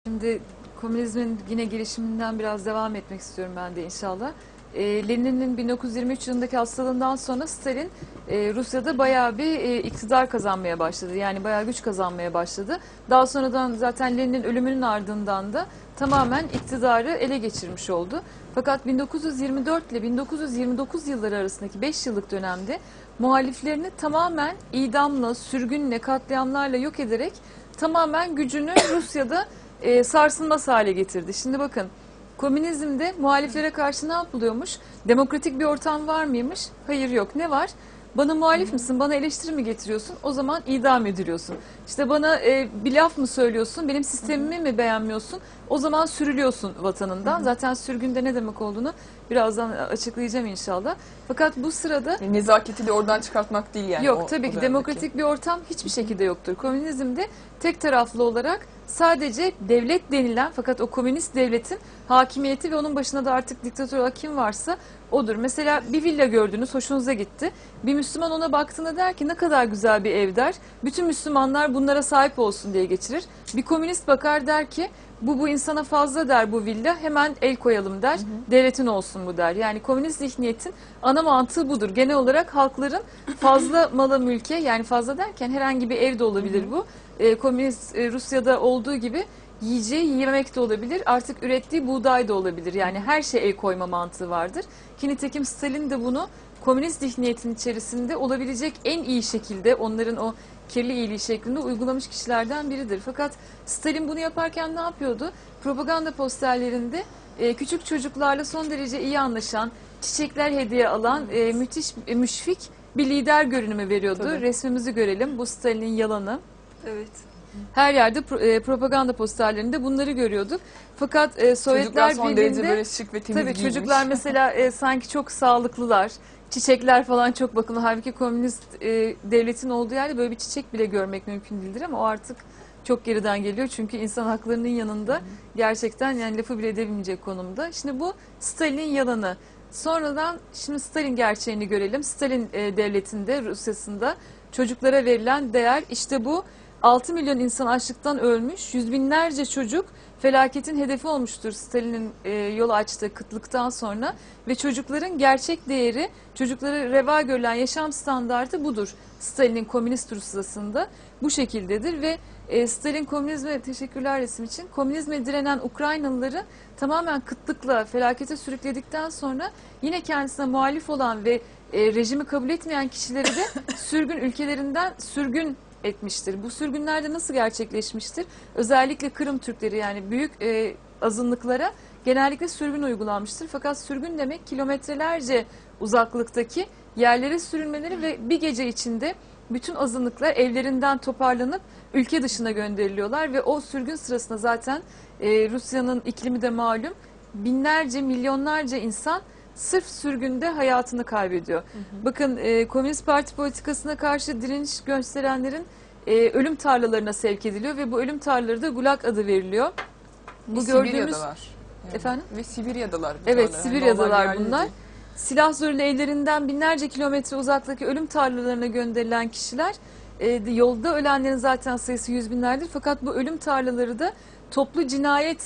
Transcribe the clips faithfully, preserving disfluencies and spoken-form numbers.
Şimdi komünizmin yine gelişiminden biraz devam etmek istiyorum ben de inşallah. E, Lenin'in bin dokuz yüz yirmi üç yılındaki hastalığından sonra Stalin e, Rusya'da bayağı bir e, iktidar kazanmaya başladı. Yani bayağı güç kazanmaya başladı. Daha sonradan zaten Lenin'in ölümünün ardından da tamamen iktidarı ele geçirmiş oldu. Fakat bin dokuz yüz yirmi dört ile bin dokuz yüz yirmi dokuz yılları arasındaki beş yıllık dönemde muhaliflerini tamamen idamla, sürgünle, katliamlarla yok ederek tamamen gücünü Rusya'da e, sarsılmaz hale getirdi. Şimdi bakın, komünizmde muhaliflere karşı ne yapılıyormuş? Demokratik bir ortam var mıymış? Hayır, yok. Ne var? Bana muhalif misin? Bana eleştiri mi getiriyorsun? O zaman idam ediliyorsun. İşte bana e, bir laf mı söylüyorsun? Benim sistemimi mi beğenmiyorsun? O zaman sürülüyorsun vatanından. Zaten sürgünde ne demek olduğunu birazdan açıklayacağım inşallah. Fakat bu sırada... Yani nezaketi de oradan çıkartmak değil yani. Yok, o, tabii o ki demokratik bir ortam hiçbir şekilde yoktur. Komünizmde tek taraflı olarak sadece devlet denilen, fakat o komünist devletin hakimiyeti ve onun başına da artık diktatör olarak kim varsa odur. Mesela bir villa gördünüz, hoşunuza gitti. Bir Müslüman ona baktığında der ki ne kadar güzel bir ev der. Bütün Müslümanlar bunlara sahip olsun diye geçirir. Bir komünist bakar, der ki bu bu insana fazla der, bu villa, hemen el koyalım der. Hı hı. Devletin olsun bu der. Yani komünist zihniyetin ana mantığı budur. Genel olarak halkların fazla mala mülke, yani fazla derken herhangi bir ev de olabilir, hı hı. bu. E, komünist e, Rusya'da olduğu gibi yiyeceği yemek de olabilir. Artık ürettiği buğday da olabilir. Yani her şeye el koyma mantığı vardır. Ki nitekim Stalin de bunu komünist zihniyetin içerisinde olabilecek en iyi şekilde, onların o kirli iyiliği şeklinde uygulamış kişilerden biridir. Fakat Stalin bunu yaparken ne yapıyordu? Propaganda posterlerinde e, küçük çocuklarla son derece iyi anlaşan, çiçekler hediye alan, e, müthiş, e, müşfik bir lider görünümü veriyordu. Tabii. Resmimizi görelim. Bu Stalin'in yalanı. Evet. Her yerde pro, e, propaganda posterlerinde bunları görüyorduk. Fakat e, Sovyetler Çocuklar son derece böyle şık ve temiz tabii giymiş. Çocuklar mesela e, sanki çok sağlıklılar. Çiçekler falan çok bakımlı. Halbuki komünist e, devletin olduğu yerde böyle bir çiçek bile görmek mümkün değildir, ama o artık çok geriden geliyor. Çünkü insan haklarının yanında hı hı. gerçekten yani lafı bile edebilmeyecek konumda. Şimdi bu Stalin'in yalanı. Sonradan şimdi Stalin gerçeğini görelim. Stalin e, devletinde, Rusya'sında çocuklara verilen değer işte bu. altı milyon insan açlıktan ölmüş, yüz binlerce çocuk felaketin hedefi olmuştur Stalin'in e, yol açtığı kıtlıktan sonra ve çocukların gerçek değeri, çocuklara reva görülen yaşam standartı budur. Stalin'in komünist Rusya'sında bu şekildedir ve e, Stalin komünizme, teşekkürler resim için, komünizme direnen Ukraynalıları tamamen kıtlıkla felakete sürükledikten sonra yine kendisine muhalif olan ve e, rejimi kabul etmeyen kişileri de sürgün ülkelerinden sürgün etmiştir. Bu sürgünlerde nasıl gerçekleşmiştir? Özellikle Kırım Türkleri, yani büyük e, azınlıklara genellikle sürgün uygulanmıştır. Fakat sürgün demek kilometrelerce uzaklıktaki yerlere sürülmeleri ve bir gece içinde bütün azınlıklar evlerinden toparlanıp ülke dışına gönderiliyorlar ve o sürgün sırasında zaten e, Rusya'nın iklimi de malum, binlerce, milyonlarca insan sırf sürgünde hayatını kaybediyor. Hı hı. Bakın e, Komünist Parti politikasına karşı direniş gösterenlerin e, ölüm tarlalarına sevk ediliyor ve bu ölüm tarlaları da Gulag adı veriliyor. Bu ve gördüğümüz Sibirya'dalar. Yani. Efendim? Ve Sibirya'dalar. Evet, tarla. Sibirya'dalar yani bunlar. değil. Silah zoruyla evlerinden binlerce kilometre uzaktaki ölüm tarlalarına gönderilen kişiler, e, yolda ölenlerin zaten sayısı yüz binlerdir. Fakat bu ölüm tarlaları da toplu cinayet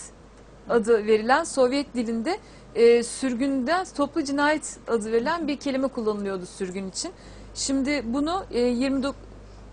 adı verilen, Sovyet dilinde e, sürgünden toplu cinayet adı verilen bir kelime kullanılıyordu sürgün için. Şimdi bunu e, yirmi dokuz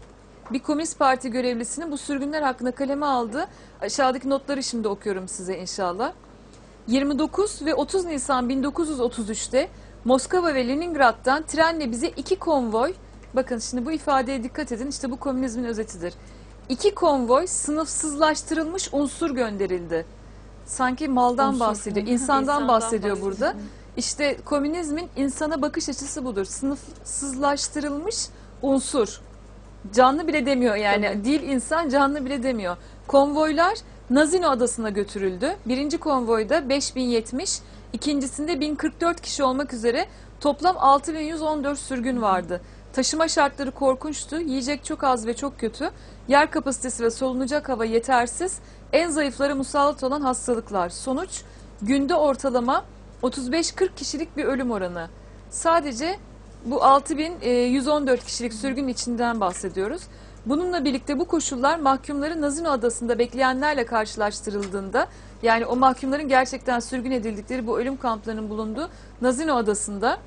bir Komünist Parti görevlisinin bu sürgünler hakkında kaleme aldı. Aşağıdaki notları şimdi okuyorum size inşallah. yirmi dokuz ve otuz Nisan bin dokuz yüz otuz üç'te Moskova ve Leningrad'dan trenle bize iki konvoy, bakın şimdi bu ifadeye dikkat edin, işte bu komünizmin özetidir. İki konvoy sınıfsızlaştırılmış unsur gönderildi. Sanki maldan unsur bahsediyor, insandan, insandan bahsediyor, bahsediyor burada. İşte komünizmin insana bakış açısı budur. Sınıfsızlaştırılmış unsur. Canlı bile demiyor yani. Tabii. Değil insan, canlı bile demiyor. Konvoylar Nazino Adası'na götürüldü. Birinci konvoyda beş bin yetmiş, ikincisinde bin kırk dört kişi olmak üzere toplam altı bin yüz on dört sürgün vardı. Taşıma şartları korkunçtu. Yiyecek çok az ve çok kötü. Yer kapasitesi ve solunacak hava yetersiz. En zayıflara musallat olan hastalıklar. Sonuç, günde ortalama otuz beş kırk kişilik bir ölüm oranı. Sadece bu altı bin yüz on dört kişilik sürgün içinden bahsediyoruz. Bununla birlikte bu koşullar mahkumların Nazino Adası'nda bekleyenlerle karşılaştırıldığında, yani o mahkumların gerçekten sürgün edildikleri bu ölüm kamplarının bulunduğu Nazino Adası'nda,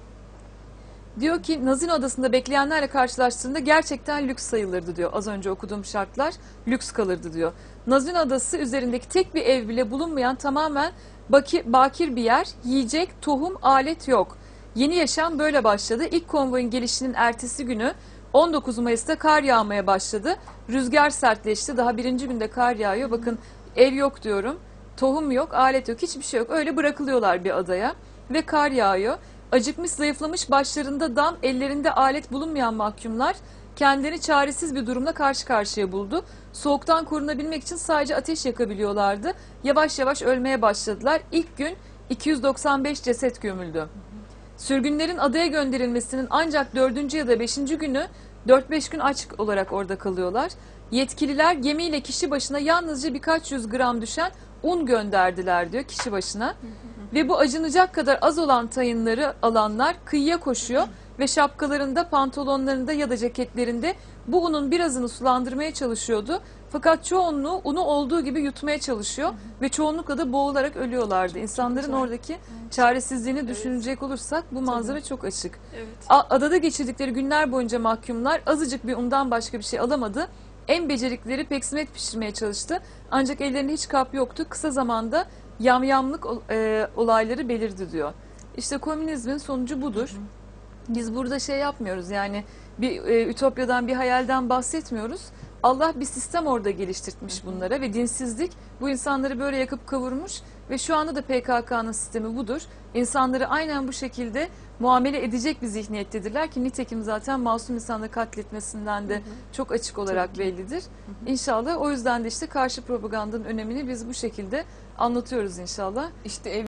diyor ki Nazino Adası'nda bekleyenlerle karşılaştığında gerçekten lüks sayılırdı diyor. Az önce okuduğum şartlar lüks kalırdı diyor. Nazino Adası üzerindeki tek bir ev bile bulunmayan tamamen baki, bakir bir yer, yiyecek, tohum, alet yok. Yeni yaşam böyle başladı. İlk konvoyun gelişinin ertesi günü on dokuz Mayıs'ta kar yağmaya başladı. Rüzgar sertleşti. Daha birinci günde kar yağıyor. Bakın ev yok diyorum. Tohum yok, alet yok, hiçbir şey yok. Öyle bırakılıyorlar bir adaya ve kar yağıyor. Acıkmış, zayıflamış, başlarında dam, ellerinde alet bulunmayan mahkumlar kendilerini çaresiz bir durumla karşı karşıya buldu. Soğuktan korunabilmek için sadece ateş yakabiliyorlardı. Yavaş yavaş ölmeye başladılar. İlk gün iki yüz doksan beş ceset gömüldü. Sürgünlerin adaya gönderilmesinin ancak dördüncü ya da beşinci günü dört beş gün aç olarak orada kalıyorlar. Yetkililer gemiyle kişi başına yalnızca birkaç yüz gram düşen un gönderdiler diyor kişi başına. Ve bu acınacak kadar az olan tayınları alanlar kıyıya koşuyor ve şapkalarında, pantolonlarında ya da ceketlerinde bu unun birazını sulandırmaya çalışıyordu. Fakat çoğunluğu unu olduğu gibi yutmaya çalışıyor hı hı. ve çoğunlukla da boğularak ölüyorlardı. Çok İnsanların çok oradaki evet. çaresizliğini evet. düşünecek olursak bu manzara Tabii. çok açık. Evet. Adada geçirdikleri günler boyunca mahkumlar azıcık bir undan başka bir şey alamadı. En becerikleri peksimet pişirmeye çalıştı. Ancak ellerinde hiç kap yoktu. Kısa zamanda yamyamlık e, olayları belirdi diyor. İşte komünizmin sonucu budur. Hı hı. Biz burada şey yapmıyoruz, yani bir e, ütopyadan, bir hayalden bahsetmiyoruz. Allah bir sistem orada geliştirmiş bunlara ve dinsizlik bu insanları böyle yakıp kavurmuş ve şu anda da P K K'nın sistemi budur. İnsanları aynen bu şekilde muamele edecek bir zihniyettedirler ki nitekim zaten masum insanları katletmesinden de hı hı. çok açık olarak bellidir. Hı hı. İnşallah o yüzden de işte karşı propagandanın önemini biz bu şekilde anlatıyoruz inşallah. İşte ev